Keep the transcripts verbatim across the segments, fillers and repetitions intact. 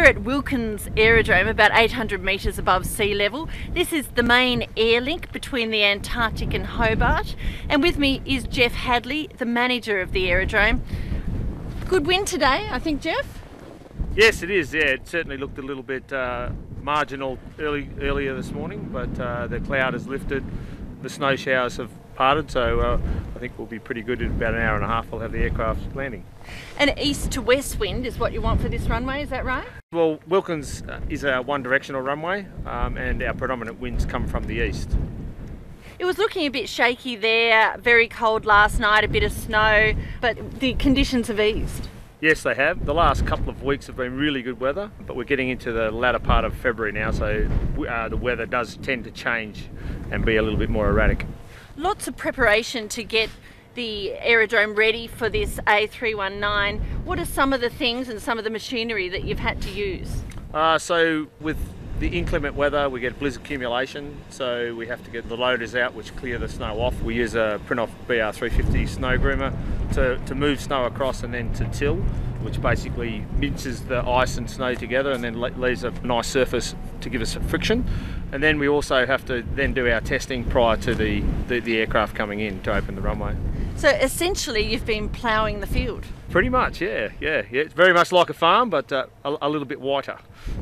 at Wilkins Aerodrome, about eight hundred metres above sea level. This is the main air link between the Antarctic and Hobart. And with me is Jeff Hadley, the manager of the aerodrome. Good wind today, I think, Jeff? Yes, it is. Yeah, it certainly looked a little bit uh, marginal early earlier this morning, but uh, the cloud has lifted, the snow showers have parted, so uh, I think we'll be pretty good. In about an hour and a half we'll have the aircraft landing. And east to west wind is what you want for this runway, is that right? Well, Wilkins is a one directional runway, um, and our predominant winds come from the east. It was looking a bit shaky there, very cold last night, a bit of snow, but the conditions have eased. Yes, they have. The last couple of weeks have been really good weather, but we're getting into the latter part of February now, so uh, the weather does tend to change and be a little bit more erratic. Lots of preparation to get the aerodrome ready for this A three nineteen. What are some of the things and some of the machinery that you've had to use? Uh, so with the inclement weather, we get blizzard accumulation, so we have to get the loaders out which clear the snow off. We use a print-off B R three fifty snow groomer to, to move snow across and then to till, which basically minces the ice and snow together and then leaves a nice surface to give us friction. And then we also have to then do our testing prior to the, the, the aircraft coming in to open the runway. So essentially you've been ploughing the field? Pretty much, yeah, yeah. yeah. It's very much like a farm, but uh, a, a little bit whiter.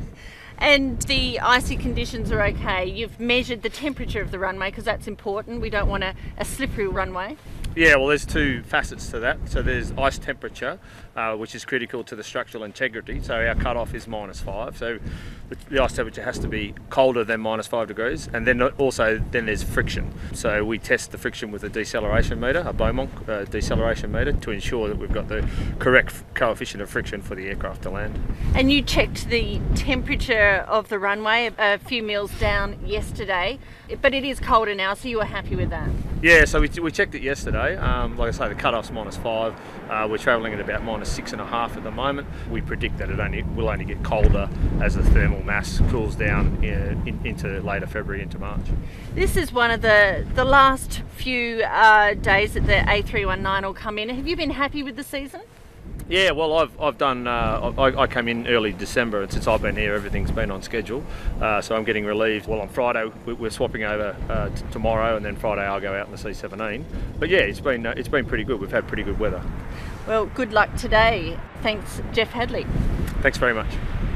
And the icy conditions are okay. You've measured the temperature of the runway because that's important. We don't want a, a slippery runway. Yeah, well, there's two facets to that. So there's ice temperature, uh, which is critical to the structural integrity. So our cutoff is minus five. So the ice temperature has to be colder than minus five degrees. And then also then there's friction. So we test the friction with a deceleration meter, a Beaumont uh, deceleration meter, to ensure that we've got the correct coefficient of friction for the aircraft to land. And you checked the temperature of the runway a few mils down yesterday, but it is colder now, so you were happy with that? Yeah, so we, we checked it yesterday. Um, like I say, the cut-off's minus five. Uh, we're travelling at about minus six and a half at the moment. We predict that it only will only get colder as the thermal mass cools down in, in, into later February into March. This is one of the the last few uh, days that the A three nineteen will come in. Have you been happy with the season? Yeah, well, I've I've done. Uh, I, I came in early December, and since I've been here, everything's been on schedule. Uh, so I'm getting relieved. Well, on Friday we're swapping over uh, t tomorrow, and then Friday I'll go out in the C seventeen. But yeah, it's been uh, it's been pretty good. We've had pretty good weather. Well, good luck today. Thanks, Jeff Hadley. Thanks very much.